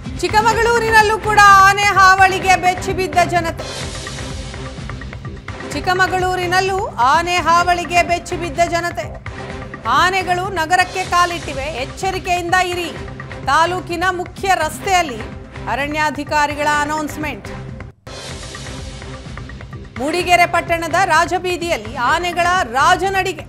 ಚಿಕ್ಕಮಗಳೂರಿನಲ್ಲೂ ಕೂಡ ಆನೆ ಹಾವಳಿಗೆ ಬೆಚ್ಚಿಬಿದ್ದ ಜನತೆ. ಚಿಕ್ಕಮಗಳೂರಿನಲ್ಲೂ ಆನೆ ಹಾವಳಿಗೆ ಬೆಚ್ಚಿಬಿದ್ದ ಜನತೆ. ಆನೆಗಳು ನಗರಕ್ಕೆ ಕಾಲಿಟ್ಟಿವೆ, ಎಚ್ಚರಿಕೆಯಿಂದ ಇರಿ. ತಾಲೂಕಿನ ಮುಖ್ಯ ರಸ್ತೆಯಲ್ಲಿ ಅರಣ್ಯಾಧಿಕಾರಿಗಳ ಅನೌನ್ಸ್ಮೆಂಟ್. ಮೂಡಿಗೆರೆ ಪಟ್ಟಣದ ರಾಜಬೀದಿಯಲ್ಲಿ ಆನೆಗಳ ರಾಜನಡಿಗೆ.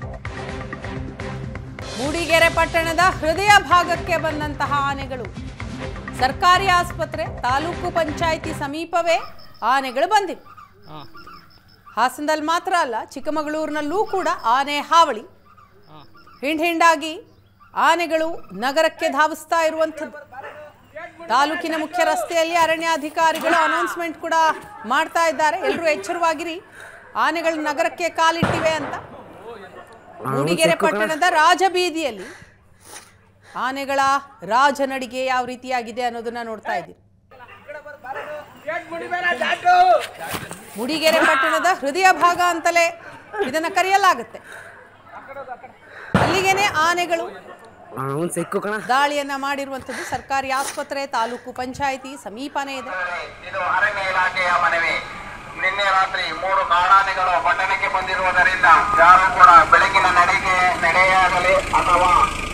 ಮೂಡಿಗೆರೆ ಪಟ್ಟಣದ ಹೃದಯ ಭಾಗಕ್ಕೆ ಬಂದಂತಹ ಆನೆಗಳು. ಸರ್ಕಾರಿ ಆಸ್ಪತ್ರೆ, ತಾಲೂಕು ಪಂಚಾಯಿತಿ ಸಮೀಪವೇ ಆನೆಗಳು ಬಂದಿವೆ. ಹಾಸನದಲ್ಲಿ ಮಾತ್ರ ಅಲ್ಲ, ಚಿಕ್ಕಮಗಳೂರಿನಲ್ಲೂ ಕೂಡ ಆನೆ ಹಾವಳಿ. ಹಿಂಡಾಗಿ ಆನೆಗಳು ನಗರಕ್ಕೆ ಧಾವಿಸ್ತಾ ಇರುವಂಥದ್ದು. ತಾಲೂಕಿನ ಮುಖ್ಯ ರಸ್ತೆಯಲ್ಲಿ ಅರಣ್ಯಾಧಿಕಾರಿಗಳು ಅನೌನ್ಸ್ಮೆಂಟ್ ಕೂಡ ಮಾಡ್ತಾ ಇದ್ದಾರೆ, ಎಲ್ಲರೂ ಎಚ್ಚರವಾಗಿರಿ, ಆನೆಗಳು ನಗರಕ್ಕೆ ಕಾಲಿಟ್ಟಿವೆ ಅಂತ. ಮೂಡಿಗೆರೆ ಪಟ್ಟಣದ ರಾಜಬೀದಿಯಲ್ಲಿ ಆನೆಗಳ ರಾಜನಡಿಗೆ ಯಾವ ರೀತಿಯಾಗಿದೆ ಅನ್ನೋದನ್ನ ನೋಡ್ತಾ ಇದ್ದೀರಿ. ಮೂಡಿಗೆರೆ ಪಟ್ಟಣದ ಹೃದಯ ಭಾಗ ಅಂತಲೇ ಇದನ್ನ ಕರೆಯಲಾಗುತ್ತೆ. ಅಲ್ಲಿಗೇನೆ ಆನೆಗಳು ದಾಳಿಯನ್ನ ಮಾಡಿರುವಂತದ್ದು. ಸರ್ಕಾರಿ ಆಸ್ಪತ್ರೆ, ತಾಲೂಕು ಪಂಚಾಯಿತಿ ಸಮೀಪನೇ ಇದೆ. ಇದು ಅರಣ್ಯ ಇಲಾಖೆಯ ಮನವಿ. ನಿನ್ನೆ ರಾತ್ರಿ 3 ಕಾಡಾನೆಗಳು ಪಟ್ಟಣಕ್ಕೆ ಬಂದಿರುವುದರಿಂದ ಯಾರು ಕೂಡ ಬೆಳಗಿನ ನಡೆಯಾಗಲಿ ಅಥವಾ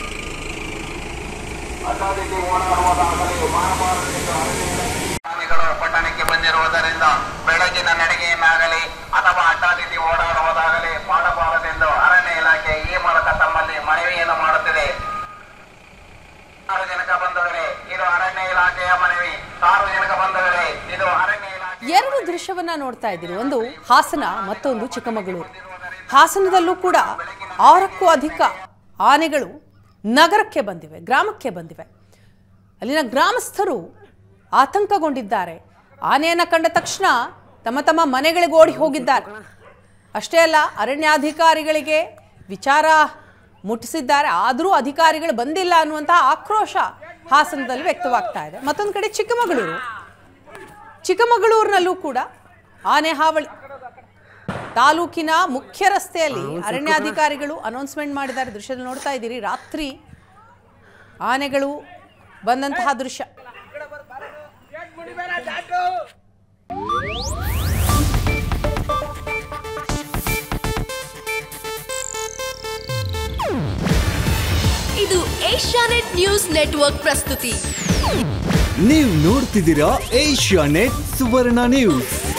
ಆನೆಗಳು ಪಟ್ಟಣಕ್ಕೆ ಬಂದಿರುವುದರಿಂದ ಬೆಳಗಿನ ನಡಿಗೆಯನ್ನಾಗಲಿ ಅಥವಾ ಅಡ್ಡಾದಿಡ್ಡಿ ಓಡಾಡುವುದಾಗಲಿ ಮಾಡಬಾರದೆಂದು ಅರಣ್ಯ ಇಲಾಖೆ ಈ ಮೂಲಕ ತಮ್ಮಲ್ಲಿ ಮನವಿಯನ್ನು ಮಾಡುತ್ತಿದೆ. ಸಾರ್ವಜನಿಕ ಬಂಧುಗಳೇ, ಇದು ಅರಣ್ಯ ಇಲಾಖೆಯ ಮನವಿ. ಸಾರ್ವಜನಿಕ ಬಂಧುಗಳೇ, ಇದು ಅರಣ್ಯ ಇಲಾಖೆ. ಎರಡು ದೃಶ್ಯವನ್ನ ನೋಡ್ತಾ ಇದ್ದೀರಿ, ಒಂದು ಹಾಸನ, ಮತ್ತೊಂದು ಚಿಕ್ಕಮಗಳೂರು. ಹಾಸನದಲ್ಲೂ ಕೂಡ 6ಕ್ಕೂ ಅಧಿಕ ಆನೆಗಳು ನಗರಕ್ಕೆ ಬಂದಿವೆ, ಗ್ರಾಮಕ್ಕೆ ಬಂದಿವೆ. ಅಲ್ಲಿನ ಗ್ರಾಮಸ್ಥರು ಆತಂಕಗೊಂಡಿದ್ದಾರೆ. ಆನೆಯನ್ನು ಕಂಡ ತಕ್ಷಣ ತಮ್ಮ ಮನೆಗಳಿಗೆ ಓಡಿ ಹೋಗಿದ್ದಾರೆ. ಅಷ್ಟೇ ಅಲ್ಲ, ಅರಣ್ಯಾಧಿಕಾರಿಗಳಿಗೆ ವಿಚಾರ ಮುಟ್ಟಿಸಿದ್ದಾರೆ. ಆದರೂ ಅಧಿಕಾರಿಗಳು ಬಂದಿಲ್ಲ ಅನ್ನುವಂತಹ ಆಕ್ರೋಶ ಹಾಸನದಲ್ಲಿ ವ್ಯಕ್ತವಾಗ್ತಾ ಇದೆ. ಮತ್ತೊಂದು ಕಡೆ ಚಿಕ್ಕಮಗಳೂರಿನಲ್ಲೂ ಕೂಡ ಆನೆ ಹಾವಳಿ. ತಾಲೂಕಿನ ಮುಖ್ಯ ರಸ್ತೆಯಲ್ಲಿ ಅರಣ್ಯಾಧಿಕಾರಿಗಳು ಅನೌನ್ಸ್ಮೆಂಟ್ ಮಾಡಿದ್ದಾರೆ. ದೃಶ್ಯದಲ್ಲಿ ನೋಡ್ತಾ ಇದ್ದೀರಿ, ರಾತ್ರಿ ಆನೆಗಳು ಬಂದಂತಹ ದೃಶ್ಯ. ಇದು ಏಷ್ಯಾನೆಟ್ ನ್ಯೂಸ್ ನೆಟ್ವರ್ಕ್ ಪ್ರಸ್ತುತಿ. ನೀವು ನೋಡ್ತಿದ್ದೀರಾ ಏಷ್ಯಾನೆಟ್ ಸುವರ್ಣ ನ್ಯೂಸ್.